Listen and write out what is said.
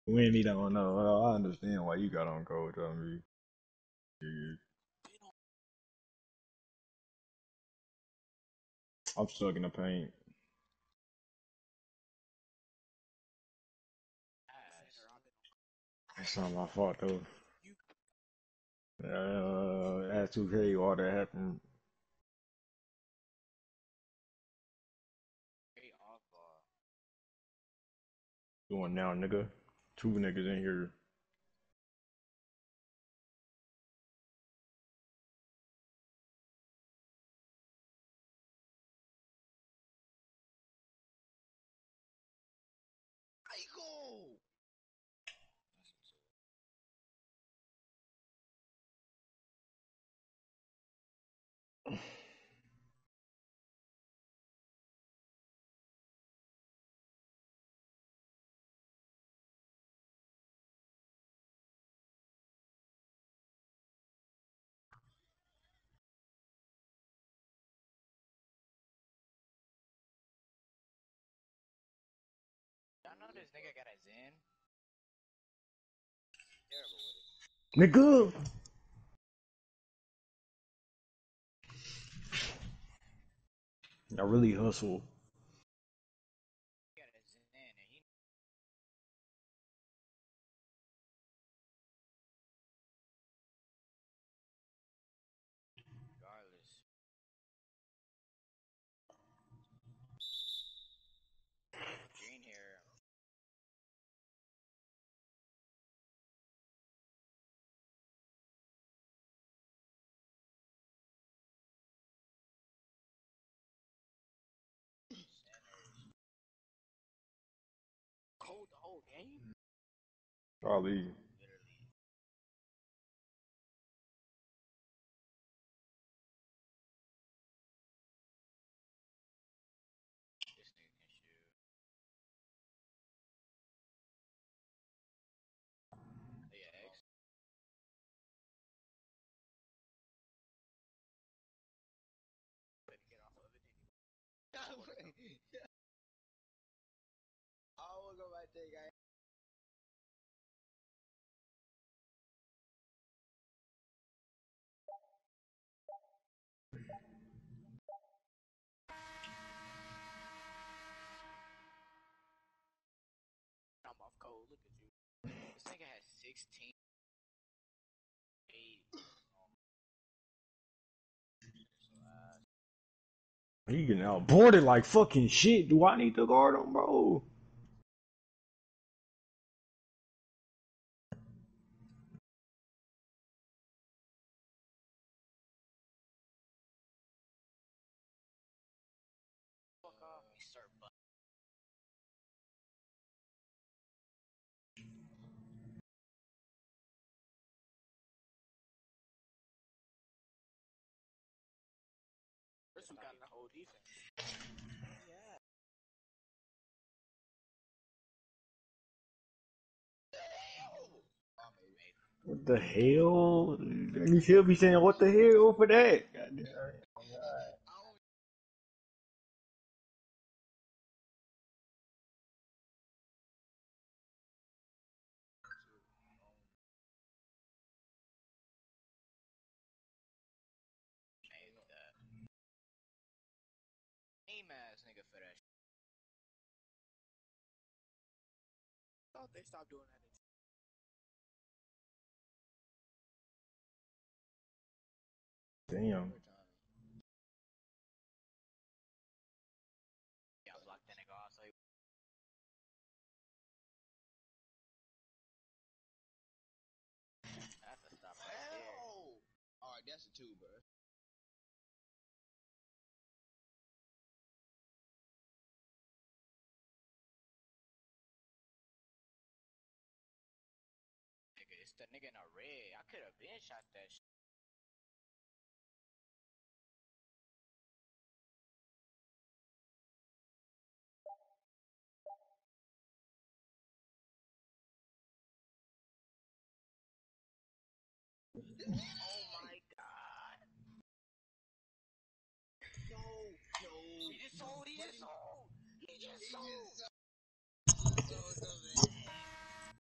Wendy don't know. Well, I understand why you got on coach on me. I'm stuck in the paint. It's not my fault though. That's 2K. All that happened. Doing now, nigga. Two niggas in here. Nigga. I really hustle. Probably. He getting outboarded like fucking shit. Do I need to guard him, bro? What the hell? You should be saying what the hell for that. Damn.